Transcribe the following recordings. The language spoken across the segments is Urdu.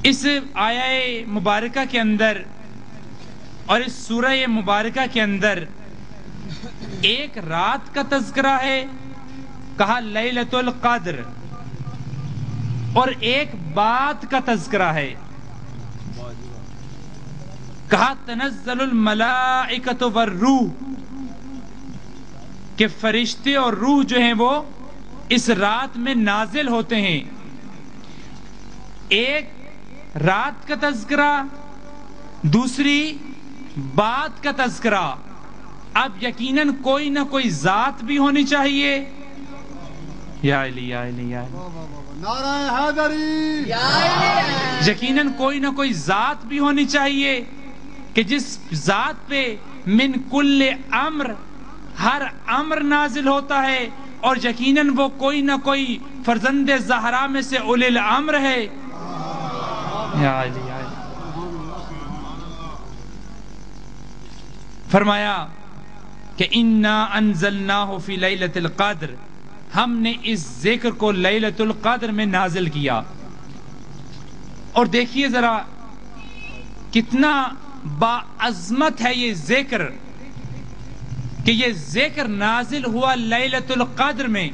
اس آیہ مبارکہ کے اندر اور اس سورہ مبارکہ کے اندر ایک رات کا تذکرہ ہے، کہا لیلۃ القدر، اور ایک بات کا تذکرہ ہے، کہا تنزل الملائکۃ والروح، کہ فرشتے اور روح جو ہیں وہ اس رات میں نازل ہوتے ہیں۔ ایک رات کا تذکرہ، دوسری بات کا تذکرہ۔ اب یقیناً کوئی نہ کوئی ذات بھی ہونی چاہیے۔ یا علی یا علی یا علی، نعرہ حیدری، یقیناً کوئی نہ کوئی ذات بھی ہونی چاہیے کہ جس ذات پہ من کل امر، ہر امر نازل ہوتا ہے، اور یقیناً وہ کوئی نہ کوئی فرزند زہرا میں سے اولی الامر ہے۔ یا علی یا علی، فرمایا کہ انا انزلناہ فی لیلۃ القدر، ہم نے اس ذکر کو لیلۃ القدر میں نازل کیا۔ اور دیکھیے ذرا کتنا باعظمت ہے یہ ذکر، کہ یہ ذکر نازل ہوا لیلۃ القدر میں،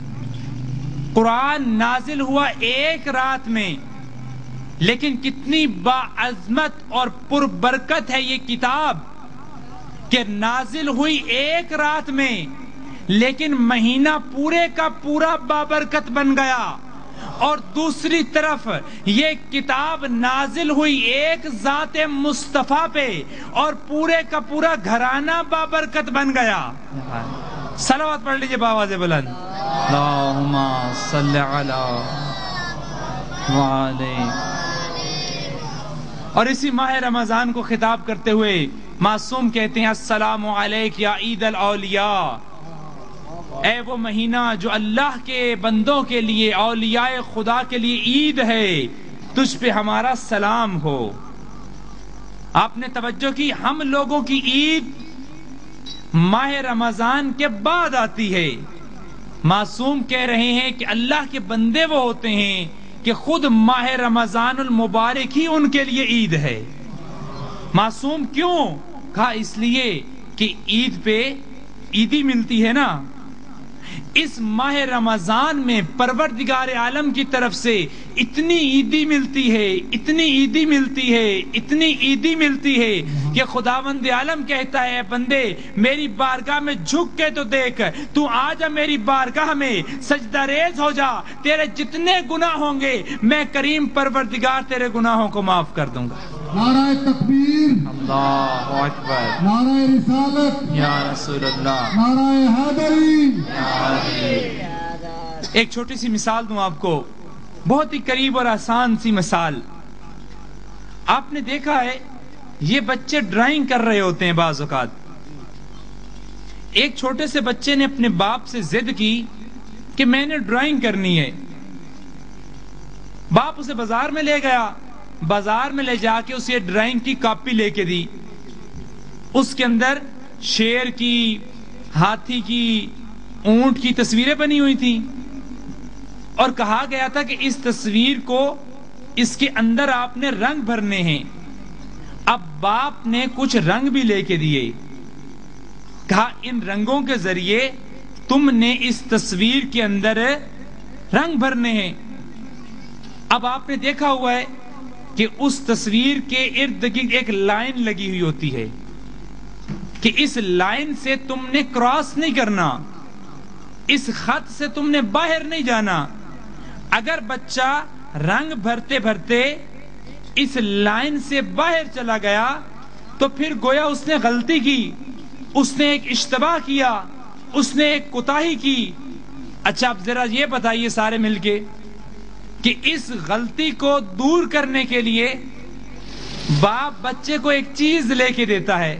قرآن نازل ہوا ایک رات میں، لیکن کتنی باعظمت اور پربرکت ہے یہ کتاب کہ نازل ہوئی ایک رات میں، لیکن مہینہ پورے کا پورا بابرکت بن گیا۔ اور دوسری طرف یہ کتاب نازل ہوئی ایک ذات مصطفیٰ پہ، اور پورے کا پورا گھرانہ بابرکت بن گیا۔ صلوات پڑھ لیجئے بآواز بلند، اللہم صلی علی وعلی۔ اور اسی ماہ رمضان کو خطاب کرتے ہوئے معصوم کہتے ہیں السلام علیک یا عید الاولیاء، اے وہ مہینہ جو اللہ کے بندوں کے لیے، اولیاء خدا کے لیے عید ہے، تجھ پہ ہمارا سلام ہو۔ آپ نے توجہ کی، ہم لوگوں کی عید ماہ رمضان کے بعد آتی ہے۔ معصوم کہہ رہے ہیں کہ اللہ کے بندے وہ ہوتے ہیں کہ خود ماہ رمضان المبارک ہی ان کے لیے عید ہے۔ معصوم کیوں؟ کہا اس لیے کہ عید پہ عیدی ملتی ہے نا۔ اس ماہ رمضان میں پروردگار عالم کی طرف سے اتنی عیدی ملتی ہے، اتنی عیدی ملتی ہے، اتنی عیدی ملتی ہے کہ خداوند عالم کہتا ہے بندے میری بارگاہ میں جھک کے تو دیکھ، تو آ جا میری بارگاہ میں، سجدہ ریز ہو جا، تیرے جتنے گناہ ہوں گے میں کریم پروردگار تیرے گناہوں کو معاف کر دوں گا۔ نعرہ تکبیر، اللہ اکبر، نعرہ رسالت، یا رسول اللہ، نعرہ حیدری۔ ایک چھوٹی سی مثال دوں آپ کو، بہت ہی قریب اور آسان سی مثال۔ آپ نے دیکھا ہے یہ بچے ڈرائنگ کر رہے ہوتے ہیں بعض اوقات۔ ایک چھوٹے سے بچے نے اپنے باپ سے ضد کی کہ میں نے ڈرائنگ کرنی ہے۔ باپ اسے بازار میں لے گیا، بازار میں لے جا کے اسے ڈرائنگ کی کاپی لے کے دی۔ اس کے اندر شیر کی، ہاتھی کی، اونٹ کی تصویریں بنی ہوئی تھیں، اور کہا گیا تھا کہ اس تصویر کو، اس کے اندر آپ نے رنگ بھرنے ہیں۔ اب باپ نے کچھ رنگ بھی لے کے دیے، کہا ان رنگوں کے ذریعے تم نے اس تصویر کے اندر رنگ بھرنے ہیں۔ اب آپ نے دیکھا ہوا ہے کہ اس تصویر کے ارد گرد ایک لائن لگی ہوئی ہوتی ہے کہ اس لائن سے تم نے کراس نہیں کرنا، اس خط سے تم نے باہر نہیں جانا۔ اگر بچہ رنگ بھرتے بھرتے اس لائن سے باہر چلا گیا تو پھر گویا اس نے غلطی کی، اس نے ایک اشتباہ کیا، اس نے ایک کوتاہی کی۔ اچھا اب ذرا یہ بتائیے سارے مل کے کہ اس غلطی کو دور کرنے کے لیے باپ بچے کو ایک چیز لے کے دیتا ہے۔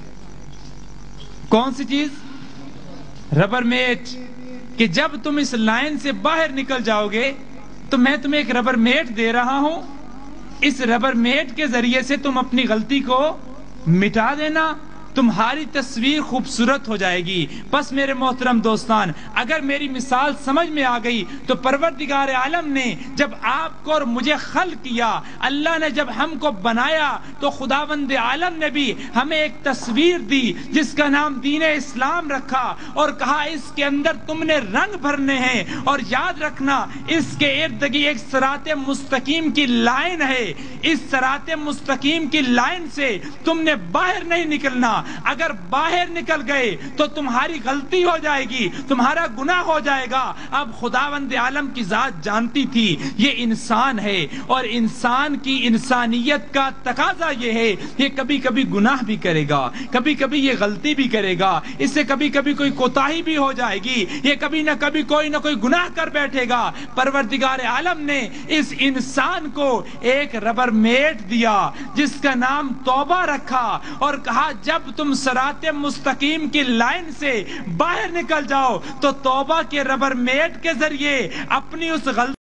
کون سی چیز؟ ربر میٹ، کہ جب تم اس لائن سے باہر نکل جاؤ گے تو میں تمہیں ایک ربر میٹ دے رہا ہوں، اس ربر میٹ کے ذریعے سے تم اپنی غلطی کو مٹا دینا، تمہاری تصویر خوبصورت ہو جائے گی. بس میرے محترم دوستان، اگر میری مثال سمجھ میں آ گئی تو پروردگار عالم نے جب آپ کو اور مجھے خلق کیا، اللہ نے جب ہم کو بنایا تو خداوند عالم نے بھی ہمیں ایک تصویر دی جس کا نام دین اسلام رکھا اور کہا اس کے اندر تم نے رنگ بھرنے ہیں، اور یاد رکھنا اس کے ارد گرد ایک صراط مستقیم کی لائن ہے. اس صراط مستقیم کی لائن سے تم نے باہر نہیں نکلنا. اگر باہر نکل گئے تو تمہاری غلطی ہو جائے گی، تمہارا گناہ ہو جائے گا. اب خداوند عالم کی ذات جانتی تھی یہ انسان ہے، اور انسان کی انسانیت کا تقاضا یہ ہے یہ کبھی کبھی گناہ بھی کرے گا، کبھی کبھی یہ غلطی بھی کرے گا، اس سے کبھی کبھی کوئی کوتاہی بھی ہو جائے گی، یہ کبھی نہ کبھی کوئی نہ کوئی گناہ کر بیٹھے گا. پروردگار عالم نے اس انسان کو ایک ربر میٹ دیا جس کا نام توبہ رکھا، اور کہا جب تم صراط مستقیم کی لائن سے باہر نکل جاؤ تو توبہ کے ربر میٹ کے ذریعے اپنی اس غلطی